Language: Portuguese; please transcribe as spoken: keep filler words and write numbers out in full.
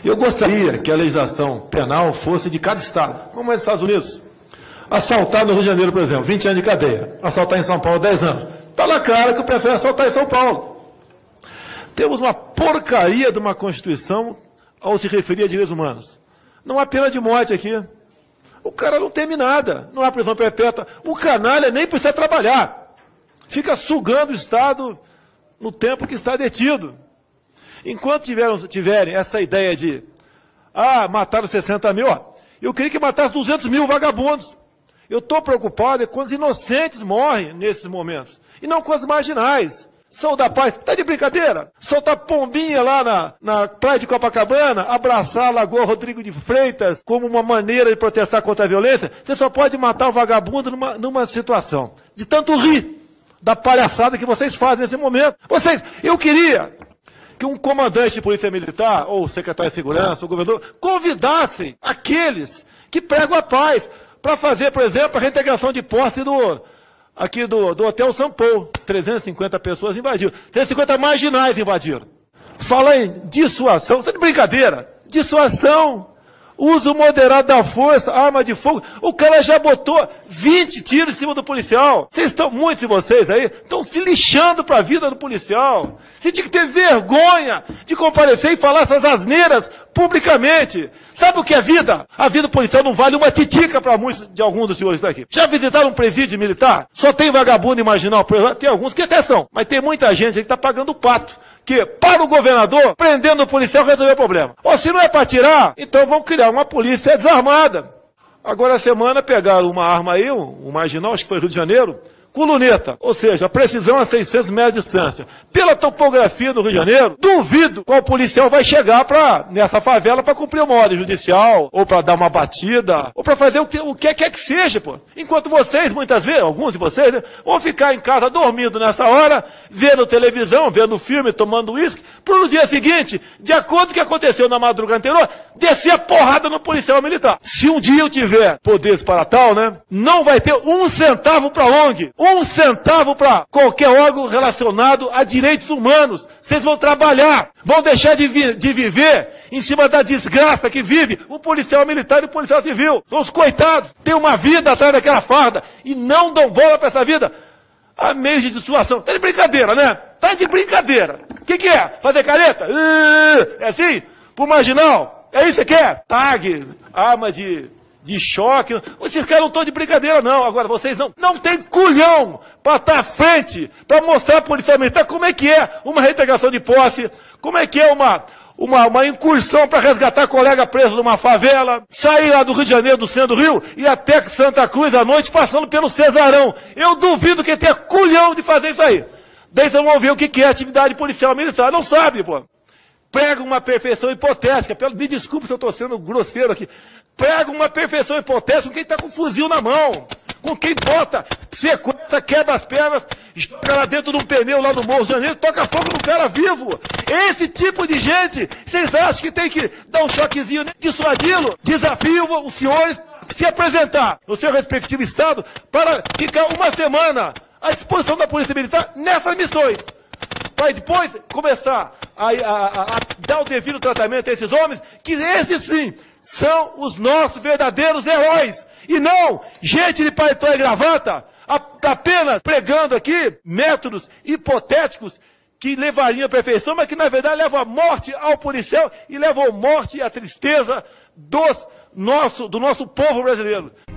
Eu gostaria que a legislação penal fosse de cada estado, como é nos Estados Unidos. Assaltar no Rio de Janeiro, por exemplo, vinte anos de cadeia. Assaltar em São Paulo, dez anos. Está na cara que o pessoal ia assaltar em São Paulo. Temos uma porcaria de uma Constituição ao se referir a direitos humanos. Não há pena de morte aqui. O cara não teme nada. Não há prisão perpétua. O canalha nem precisa trabalhar. Fica sugando o Estado no tempo que está detido. Enquanto tiveram, tiverem essa ideia de, ah, mataram sessenta mil, ó, eu queria que matasse duzentos mil vagabundos. Eu estou preocupado é quando os inocentes morrem nesses momentos, e não com os marginais. Sou da paz, tá de brincadeira? Soltar pombinha lá na, na praia de Copacabana, abraçar a Lagoa Rodrigo de Freitas como uma maneira de protestar contra a violência, você só pode matar o vagabundo numa, numa situação de tanto rir da palhaçada que vocês fazem nesse momento. Vocês, eu queria que um comandante de polícia militar, ou secretário de segurança, ou governador, convidassem aqueles que pregam a paz para fazer, por exemplo, a reintegração de posse do, aqui do, do Hotel São Paulo. trezentas e cinquenta pessoas invadiram. trezentas e cinquenta marginais invadiram. Fala em dissuasão, isso é de brincadeira. Dissuasão. Uso moderado da força, arma de fogo. O cara já botou vinte tiros em cima do policial. Vocês estão, muitos de vocês aí, estão se lixando para a vida do policial. Você tinha que ter vergonha de comparecer e falar essas asneiras publicamente. Sabe o que é vida? A vida do policial não vale uma titica para muitos de alguns dos senhores daqui. Já visitaram um presídio militar? Só tem vagabundo e marginal. Tem alguns que até são, mas tem muita gente aí que está pagando o pato. Que, para o governador, prendendo o policial, resolver o problema. Ou se não é para tirar, então vão criar uma polícia desarmada. Agora, a semana, pegaram uma arma aí, um, um marginal, acho que foi Rio de Janeiro, com luneta, ou seja, precisão a seiscentos metros de distância. Pela topografia do Rio de Janeiro, duvido qual policial vai chegar pra, nessa favela para cumprir uma ordem judicial, ou para dar uma batida, ou para fazer o que, o que quer que seja, pô. Enquanto vocês, muitas vezes, alguns de vocês, né, vão ficar em casa dormindo nessa hora, vendo televisão, vendo filme, tomando uísque, para no dia seguinte, de acordo com o que aconteceu na madrugada anterior, descer a porrada no policial militar. Se um dia eu tiver poderes para tal, né, não vai ter um centavo para O N G, um centavo para qualquer órgão relacionado a direitos humanos. Vocês vão trabalhar, vão deixar de, vi de viver em cima da desgraça que vive o policial militar e o policial civil. São os coitados, têm uma vida atrás daquela farda e não dão bola para essa vida. Há meios de situação. Tá de brincadeira, né? Tá de brincadeira. O que, que é? Fazer careta? Uh, é assim? Pro marginal? É isso que quer? Tag, arma de, de choque. Esses caras não estão de brincadeira, não. Agora, vocês não, não tem culhão para estar à frente, para mostrar para a polícia militar como é que é uma reintegração de posse, como é que é uma, uma, uma incursão para resgatar colega preso numa favela, sair lá do Rio de Janeiro, do centro do Rio, e até Santa Cruz à noite, passando pelo Cesarão. Eu duvido que tenha culhão de fazer isso aí. Daí vocês vão ver o que é atividade policial militar. Não sabe, pô. Prega uma perfeição hipotética. Me desculpe se eu estou sendo grosseiro aqui. Prega uma perfeição hipotética com quem está com fuzil na mão. Com quem bota, sequestra, quebra as pernas, joga lá dentro de um pneu lá no Morro de Janeiro, toca fogo no cara vivo. Esse tipo de gente, vocês acham que tem que dar um choquezinho, né? Dissuadi-lo? Desafio os senhores a se apresentar no seu respectivo estado para ficar uma semana à disposição da Polícia Militar nessas missões. Para depois começar a, a, a, a dar o devido tratamento a esses homens, que esses sim são os nossos verdadeiros heróis. E não gente de paletó e gravata, apenas pregando aqui métodos hipotéticos que levariam à perfeição, mas que na verdade levam a morte ao policial e levam a morte e a tristeza dos nosso, do nosso povo brasileiro.